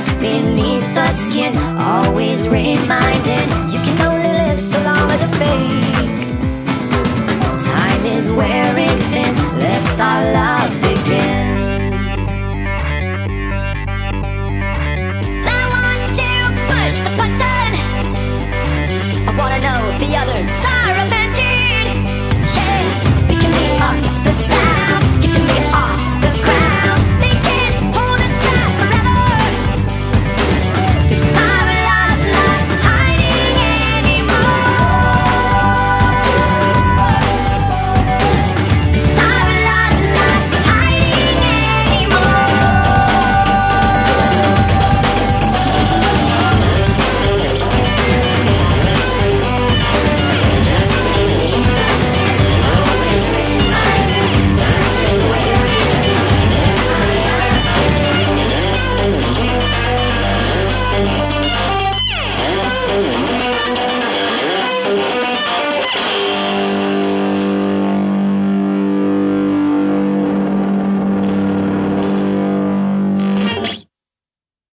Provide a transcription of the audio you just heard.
mask beneath the skin, always reminding you can only live so long as a fake. Time is wearing thin, let's our love begin. I want to push the button.